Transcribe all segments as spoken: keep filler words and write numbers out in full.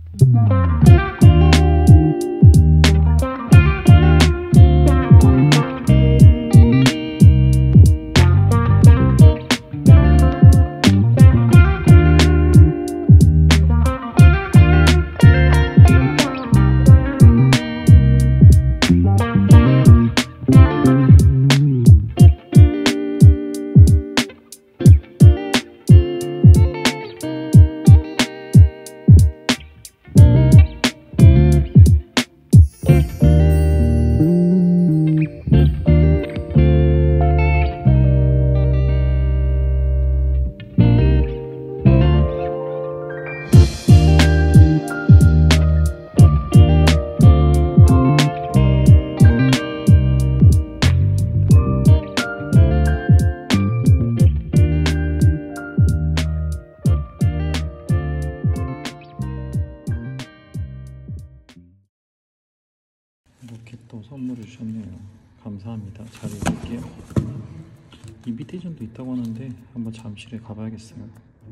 이렇게 또 선물을 주셨네요. 감사합니다. 잘 읽을게요. 인비테이션도 있다고 하는데 한번 잠실에 가봐야겠어요.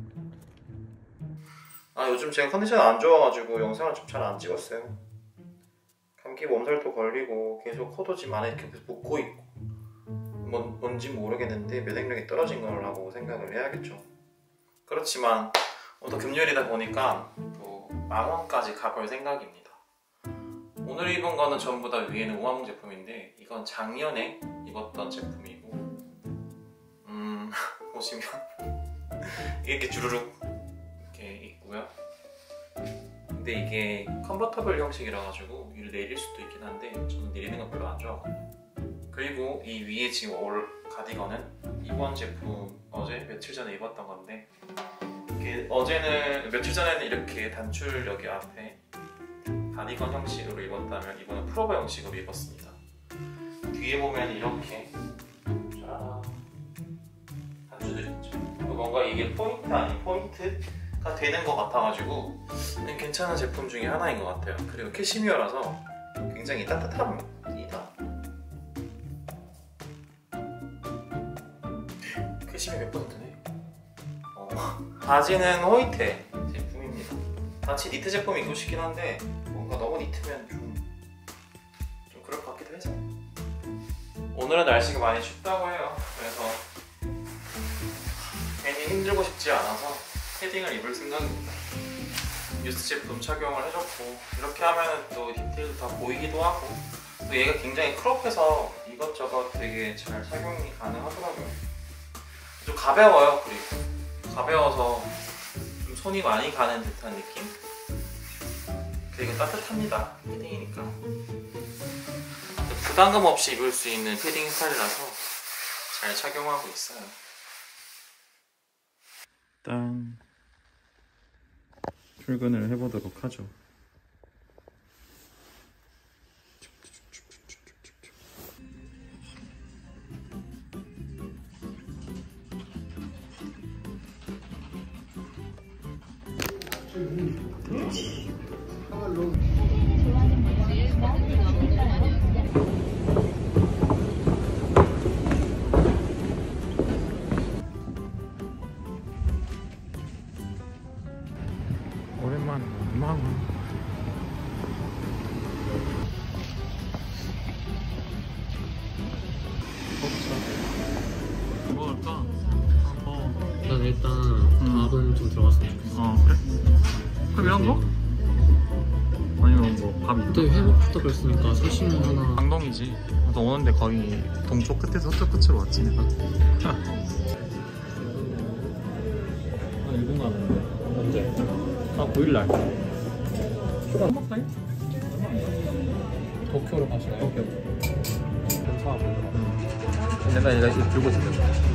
아, 요즘 제가 컨디션이 안 좋아가지고 영상을 좀 잘 안 찍었어요. 감기 몸살도 걸리고 계속 코도 지금 안에 이렇게 묻고 있고 뭔, 뭔지 모르겠는데 면역력이 떨어진 거라고 생각을 해야겠죠. 그렇지만 또 금요일이다 보니까 또 망원까지 가볼 생각입니다. 오늘 입은 거는 전부 다 위에는 우아몽 제품인데 이건 작년에 입었던 제품이고, 음 보시면 이렇게 주르륵 이렇게 있고요. 근데 이게 컨버터블 형식이라 가지고 위를 내릴 수도 있긴 한데 저는 내리는 건 별로 안 좋아하거든요. 그리고 이 위에 지금 올 가디건은 이번 제품 어제 며칠 전에 입었던 건데, 이게 어제는 며칠 전에는 이렇게 단출 여기 앞에 가디건 형식으로 입었다면 이번엔 풀오버 형식으로 입었습니다. 뒤에 보면 이렇게 단추들이 있죠. 뭔가 이게 포인트 아닌 포인트가 되는 것 같아가지고 괜찮은 제품 중에 하나인 것 같아요. 그리고 캐시미어라서 굉장히 따뜻합니다. 캐시미어 몇 퍼센트네? 어, 바지는 호이테 제품입니다. 같이 니트 제품 입고 싶긴 한데 뭔가 너무 니트면 좀, 좀 그럴 것 같기도 해서. 오늘은 날씨가 많이 춥다고 해요. 그래서 괜히 힘들고 싶지 않아서 패딩을 입을 생각입니다. 뉴스 제품 착용을 해줬고, 이렇게 하면 또 디테일도 다 보이기도 하고, 또 얘가 굉장히 크롭해서 이것저것 되게 잘 착용이 가능하더라고요. 좀 가벼워요. 그리고 가벼워서 좀 손이 많이 가는 듯한 느낌? 그리고 따뜻합니다. 패딩이니까 부담감 없이 입을 수 있는 패딩 스타일이라서 잘 착용하고 있어요. 일단 출근을 해보도록 하죠. 오랜만에 망 뭐 할까? 어. 난 일단 음. 밥은 좀 들어갔으면 좋겠어. 어, 그래? 그럼 이런 거? 아니면 뭐 밥이 그때 회복부터 그랬으니까 사시미 하나. 강동이지. 너 오는데 거의 동쪽 끝에서 서쪽 끝으로 왔지 내가. 한 일 분 남았는데 언제? 아 구일날 휴가 사일? 도쿄로 가시나요? 도쿄 괜찮아 보이더라. 내가 얘가 지금 들고 있었거든.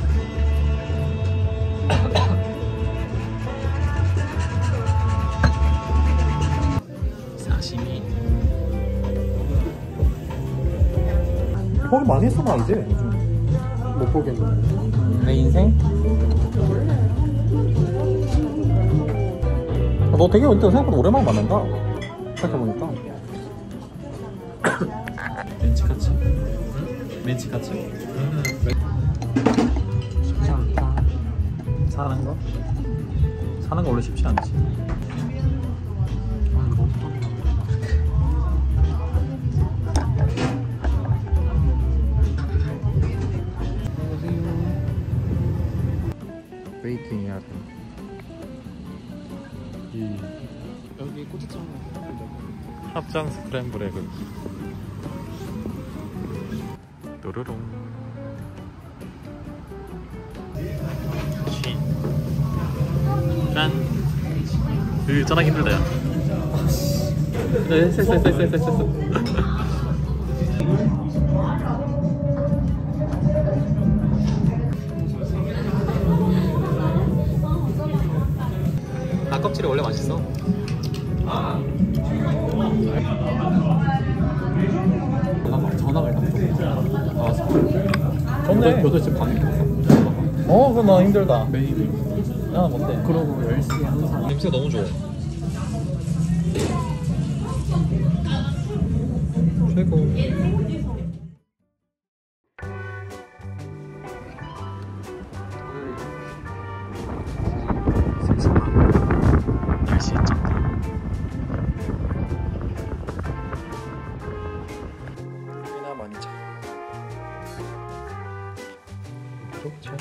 사시미 거기 많이 했어 나 이제 요즘 못 보겠네. 내 인생? 너 되게 근데 생각보다 오랜만에 만난다. 생각해보니까. 멘치카츠? 응? 멘치카츠? 응. 쉽지 않다. 사는 거? 사는 거 원래 쉽지 않지. 아니 이 여기 고추장 합장 스크램블 에그 또르롱 짠. 으 짠하기 힘들다 야. 네, 됐어 됐어 됐어 됐어 됐어. 닭 껍질이 원래 맛있어. 전화를 나왔어. 좋네. 여덟 시 반에 어 그럼 나 힘들다. 매일. 야 뭔데? 그러고 열 시에 항상. 냄새가 너무 좋아. 최고. 날씨 좋다. 이나 많이 자. 좋죠.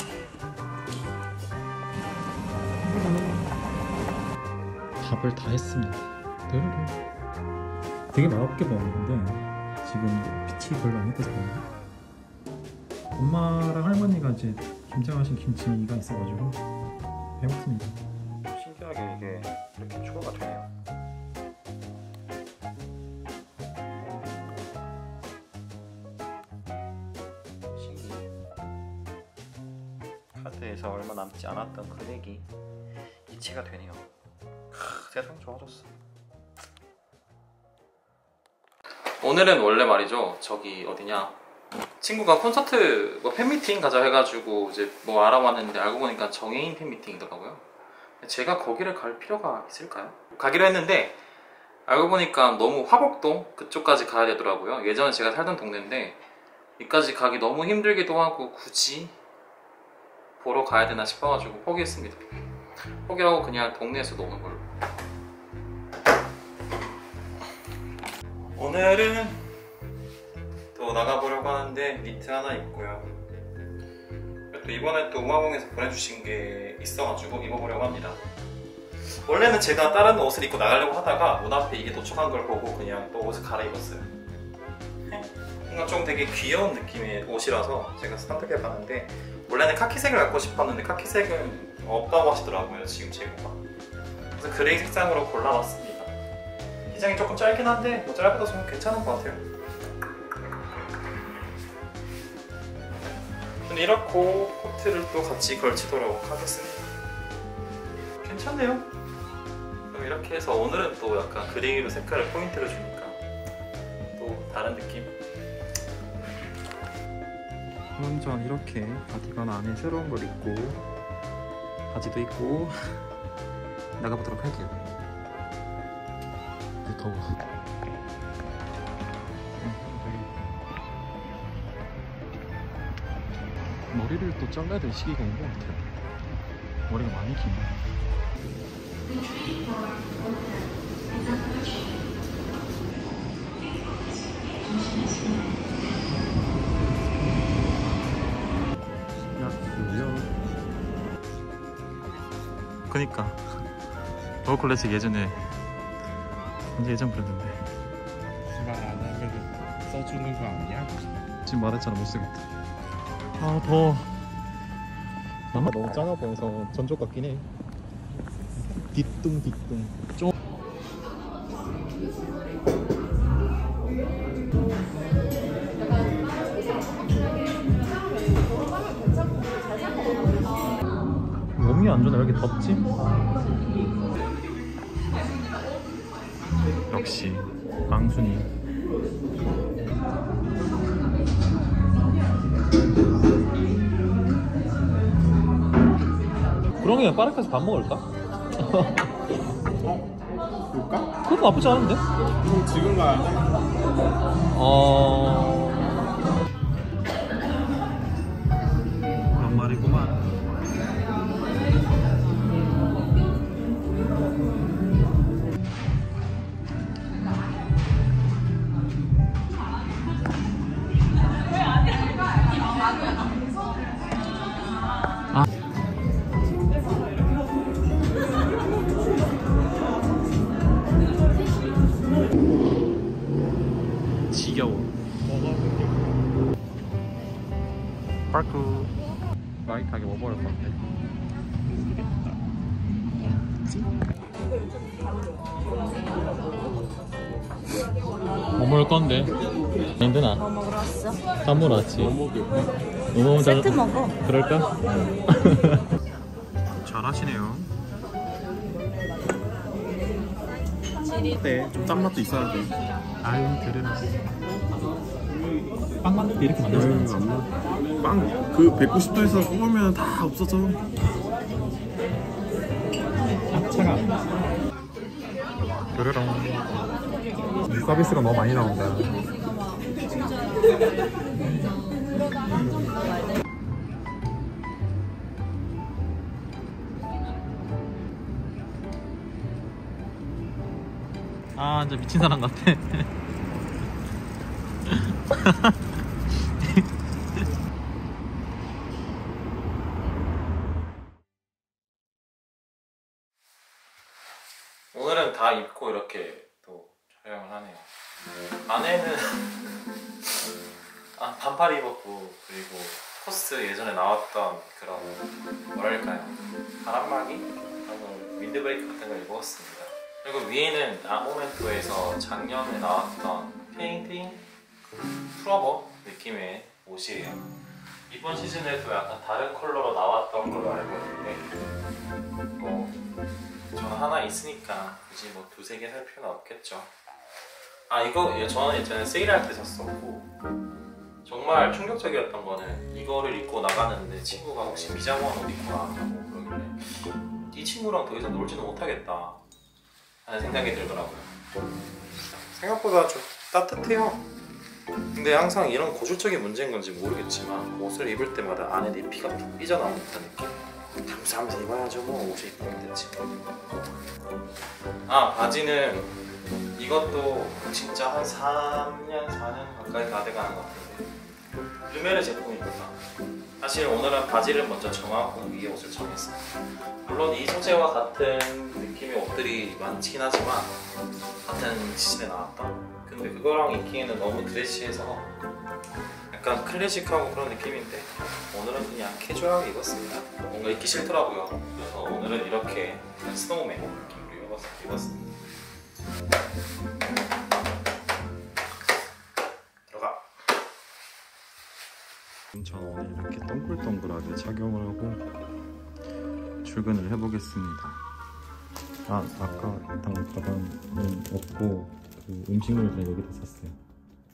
밥을 다 했습니다. 르르르. 되게 맛없게 먹었는데 지금 빛이 별로 안 예뻐서 그런가? 엄마랑 할머니가 이제 김장하신 김치가 있어가지고 해먹습니다. 신기하게 이게 이렇게 추가가 되네요. 신기해. 카드에서 얼마 남지 않았던 금액이 이체가 되네요. 크, 세상 좋아졌어. 오늘은 원래 말이죠, 저기 어디냐, 친구가 콘서트 뭐 팬미팅 가자 해가지고 이제 뭐 알아봤는데 알고 보니까 정해인 팬미팅이더라고요. 제가 거기를 갈 필요가 있을까요? 가기로 했는데 알고 보니까 너무 화곡동 그쪽까지 가야 되더라고요. 예전에 제가 살던 동네인데 여기까지 가기 너무 힘들기도 하고 굳이 보러 가야 되나 싶어가지고 포기했습니다. 포기하고 그냥 동네에서 노는 걸로. 오늘은 또 나가보려고 하는데 니트 하나 입고요. 또 이번에 또 우마공에서 보내주신 게 있어가지고 입어보려고 합니다. 원래는 제가 다른 옷을 입고 나가려고 하다가 문 앞에 이게 도착한 걸 보고 그냥 또 옷을 갈아입었어요. 뭔가 좀 되게 귀여운 느낌의 옷이라서 제가 선택해봤는데 원래는 카키색을 갖고 싶었는데 카키색은 없다고 하시더라고요, 지금 재고가. 그래서 그레이 색상으로 골라봤습니다. 기장이 조금 짧긴 한데 뭐 짧아도 좀 괜찮은 것 같아요. 저는 이렇고 코트를 또 같이 걸치도록 하겠습니다. 괜찮네요. 그럼 이렇게 해서 오늘은 또 약간 그레이로 색깔을 포인트를 주니까 또 다른 느낌. 그럼 전 이렇게 바디건 안에 새로운 걸 입고 바지도 입고 나가보도록 할게요. 더워. 머리를 또 잘라야 될 시기가 온 것 같아요. 머리가 많이 기네. 그니까 워클래식 예전에 완전 예전 브랜드인데 말 안 하면 써주는 거 아니야? 지금 말했잖아, 못쓰겠다. 아 더워. 나만 너무 작아 보여서 전족 같긴 해. 뒤뚱 뒤뚱 좀. 몸이 안 좋나 왜 이렇게 덥지? 역시 강순이. 그럼 그냥 빠르게서 밥 먹을까? 어? 볼까? 그것도 나쁘지 않은데? 이거 지금 가야 돼? 어... 그런 말이구만. 워터파크. 라이트하게 뭐 먹을 건데? 뭐 먹을 건데? 힘드나? 뭐 먹으러 왔어? 다 먹었지. 뭐 먹을? 세트 먹어. 그럴까? 잘하시네요. 네, 좀 짠맛도 있어야 돼. 아유 그래라. 빵 만들 때 이렇게 만들었어. 빵, 그 백구십 도에서 구우면 다 없어져. 아 차가. 그래라. 서비스가 너무 많이 나온다. 아 진짜 미친 사람 같아. 오늘은 다 입고 이렇게 또 촬영을 하네요. 안에는 아, 반팔 입었고, 그리고 코스 예전에 나왔던 그런 뭐랄까요, 바람막이? 그런 윈드브레이크 같은 걸 입었습니다. 그리고 위에는 아모멘토에서 작년에 나왔던 페인팅 풀어버 느낌의 옷이에요. 이번 시즌에도 약간 다른 컬러로 나왔던 걸로 알고 있는데 뭐 저는 하나 있으니까 굳이 뭐 두세 개 살 필요는 없겠죠. 아 이거 저는 예전에 세일할 때 샀었고, 정말 충격적이었던 거는 이거를 입고 나가는데 친구가 혹시 미장원 옷 입고 나왔냐고 그러길래 이 친구랑 더 이상 놀지는 못하겠다 하는 생각이 들더라고요. 생각보다 좀 따뜻해요. 근데 항상 이런 고질적인 문제인 건지 모르겠지만 옷을 입을 때마다 안에 내피가 툭 삐져나오는 듯한 느낌? 감사하면서 입어야죠, 뭐 옷을 입으면 되지. 아 바지는 이것도 진짜 한 삼 년, 사 년 가까이 다 돼가는 것 같은데 르메르 제품입니다. 사실 오늘은 바지를 먼저 정하고 위에 옷을 정했어요. 물론 이 소재와 같은 느낌의 옷들이 많긴 하지만 같은 시즌에 나왔던, 근데 그거랑 입기에는 너무 드레시해서 약간 클래식하고 그런 느낌인데 오늘은 그냥 캐주얼하게 입었습니다. 뭔가 입기 싫더라고요. 그래서 오늘은 이렇게 스노우맨 느낌으로 입었습니다. 들어가. 저는 오늘 이렇게 동글동글하게 착용을 하고 출근을 해보겠습니다. 아 아까 일단 가방은 없고 그 음식물을 그냥 여기다 샀어요.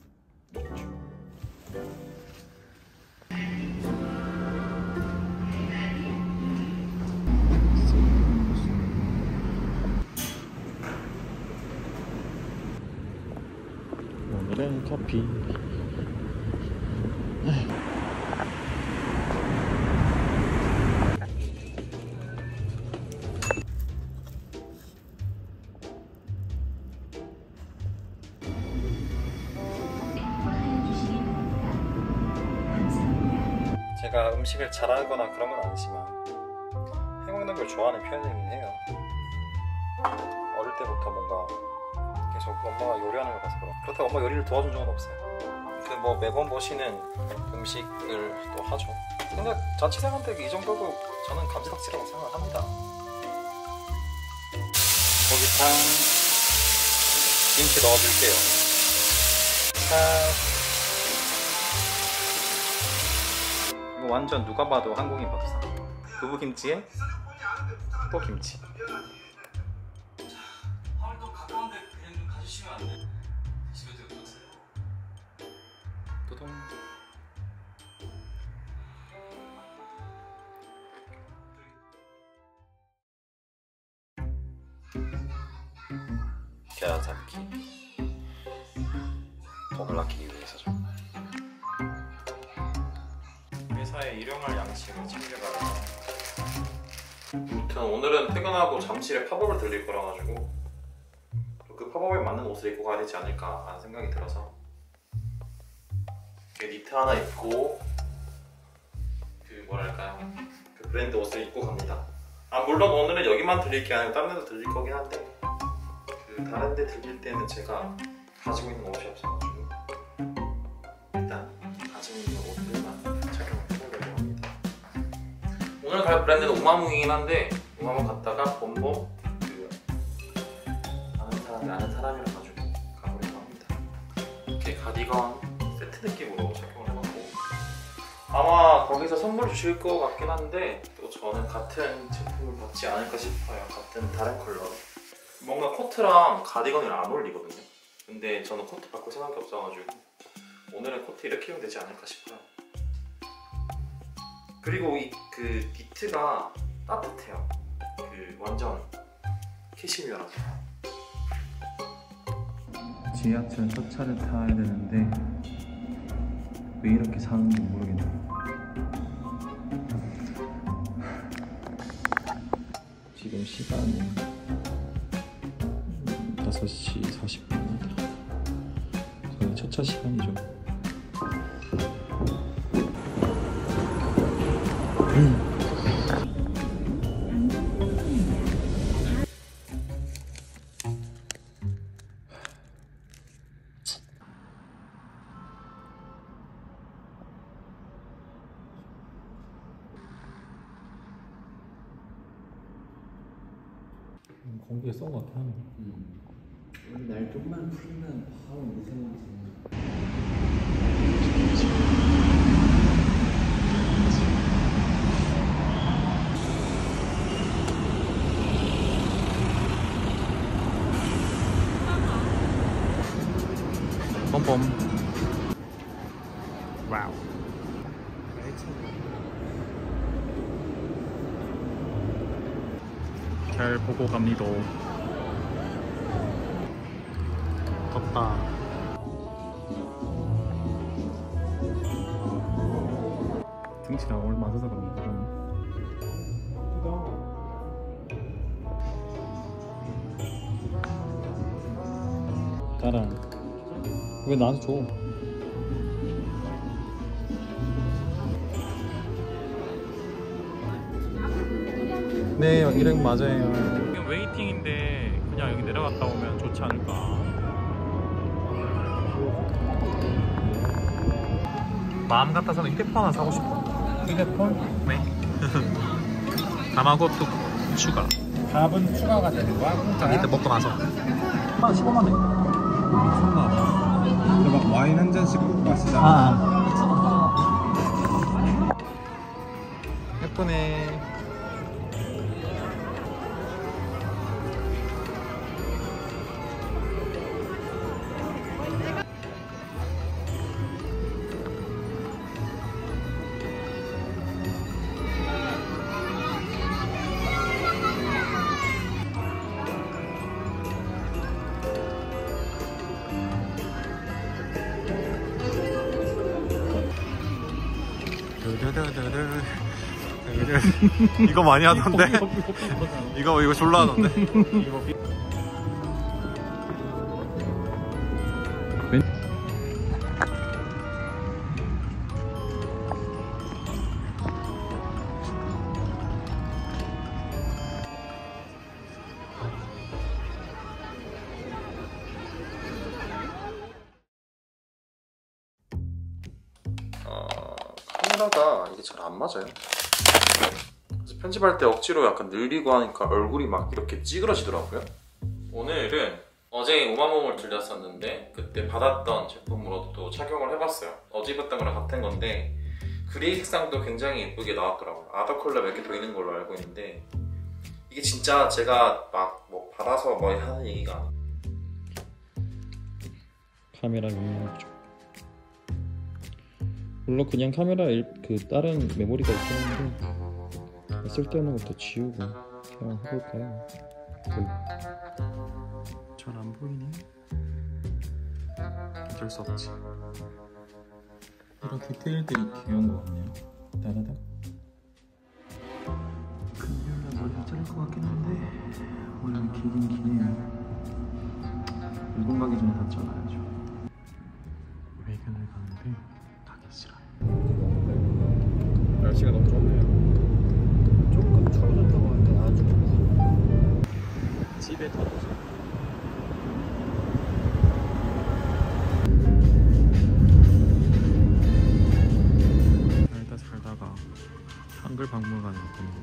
오늘은 커피. 제가 음식을 잘하거나 그런 건 아니지만 해먹는 걸 좋아하는 편이긴 해요. 어릴 때부터 뭔가 계속 엄마가 요리하는 걸 봐서 그런. 그렇다고 엄마 요리를 도와준 적은 없어요. 그 뭐 매번 보시는 음식을 또 하죠. 근데 자취생한테 이 정도도 저는 감지덕지라고 생각을 합니다. 고기탕 김치 넣어줄게요. 자. 이거 완전 누가 봐도 한국인 밥상. 두부김치에 또 김치. 하울도 가까운데 그냥 좀 가주시면 안 돼? 집에 되게 좋으세요. 또동. 갸잡기. 돈을 아끼기 위해서죠. 회사에 일용할 양식을 챙겨가라. 아무튼 오늘은 퇴근하고 잠실에 팝업을 들릴 거라 가지고 그 팝업에 맞는 옷을 입고 가야 되지 않을까 하는 생각이 들어서 니트 하나 입고 그 뭐랄까요, 그 브랜드 옷을 입고 갑니다. 아 물론 오늘은 여기만 들릴 게 아니고 다른 데도 들릴 거긴 한데 그 다른 데 들릴 때는 제가 가지고 있는 옷이 없어가지고 일단 가지고 있는 옷들만 착용을 해보려고 오늘 갈 브랜드는 우마몽이긴 한데 우마몽 갔다가 본봄 그 아는 사람이 아는 사람이라 가지고 가보려고 합니다. 이렇게 가디건 세트 느낌으로 착용을 해봤고 아마 거기서 선물 주실 것 같긴 한데 또 저는 같은 제품을 받지 않을까 싶어요. 같은 다른 컬러. 뭔가 코트랑 가디건이랑 안 어울리거든요. 근데 저는 코트 바꿀 생각이 없어가지고 오늘은 코트 이렇게 입으면 되지 않을까 싶어요. 그리고 이 그 니트가 따뜻해요. 그 완전 캐시미어라서. 지하철 첫 차를 타야 되는데 왜 이렇게 사는지 모르겠네요. 지금 시간이 다섯 시 사십 분입니다. 저희 첫 차 시간이죠. 음. 공기가 썩은 것 같긴 하네. 음. 우리 날 좀만 풀면 바로 무서워지. 뻔뻔. 와우. 잘 보고 갑니다. 덥다. 등치가 오늘 맞아서 그런가. 나랑 왜 나한테 줘? 네, 이름 맞아요. 지금 웨이팅인데 그냥 여기 내려갔다 오면 좋지 않을까. 마음 같아서는 휴대폰 하나 사고 싶어. 휴대폰? 네. 다마고또 추가. 밥은 추가가 되는 거야? 공짜야? 이때 먹고 나서. 한 십오만 원. 미쳤나봐. 근데 막 와인 한 잔씩 꼭 마시잖아. 아. 예쁘네. 이거 많이 하던데? 이거 이거 졸라 하던데? 어, 카메라가 이게 잘 안 맞아요. 그래서 편집할 때 억지로 약간 늘리고 하니까 얼굴이 막 이렇게 찌그러지더라고요. 오늘은 어제 우마몽을 들렸었는데 그때 받았던 제품으로도 또 착용을 해봤어요. 어제 입었던 거랑 같은 건데 그레이 색상도 굉장히 예쁘게 나왔더라고요. 아더 컬러 몇 개 더 있는 걸로 알고 있는데 이게 진짜 제가 막 뭐 받아서 뭐 하는 얘기가 아니에요. 카메라 용량 쪽. 물론 그냥 카메라 일, 그 다른 메모리가 있긴 한데 쓸데없는 것도 지우고 그냥 해볼까요? 잘 안 보이네. 어쩔 수 없지. 이런 디테일들이 귀여운 것 같네요. 따다닥. 금요일날 머리가 자를 것 같긴 한데 원래는 길긴 기네요. 일본 가기 전에 다 잘라야죠. 외근을 가는데 가기 싫어요. 날씨가 너무 좋네요. 조금 추워졌다고 하는데 아주 좋고. 집에 가보자. 살다 살다가 한글 박물관에 왔거든요.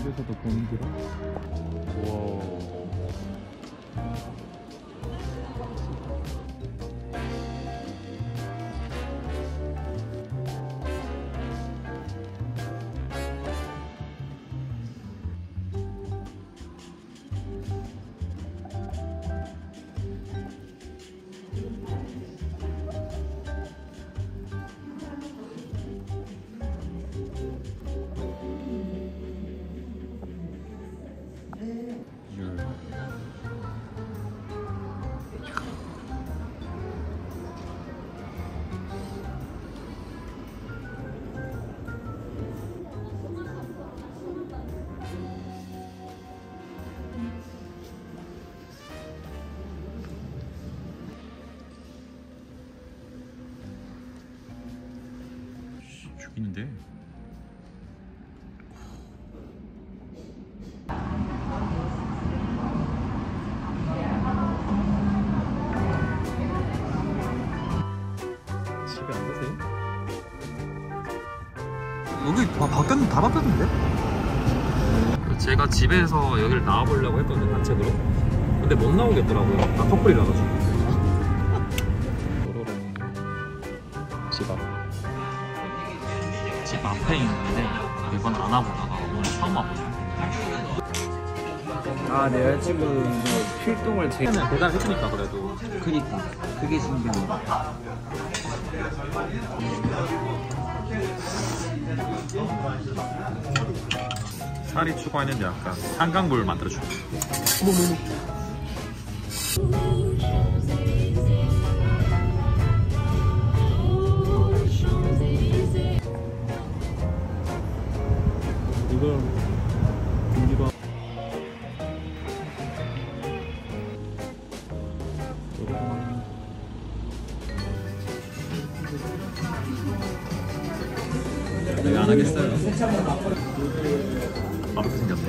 집에서도 보는 거라? 우와. 죽이는데. 집에 안 가세요? 여기 바, 바뀌었는데 다 바뀌었는데? 제가 집에서 여기를 나와보려고 했거든요, 단체로. 근데 못 나오겠더라고요. 다 커플이라가지고. 도로롱 집 앞. 집 앞에 있는데 이번 안 와보다가 오늘 처음 와보네요. 아, 내 여자친구 이거 필동을 제 그냥 배달해주니까 그래도. 그니까 그게 신기해. 살이 추가했는데 약간 한강물 만들어주고. 이거 공기가 내가 안 하겠어요. 바로 생겼네.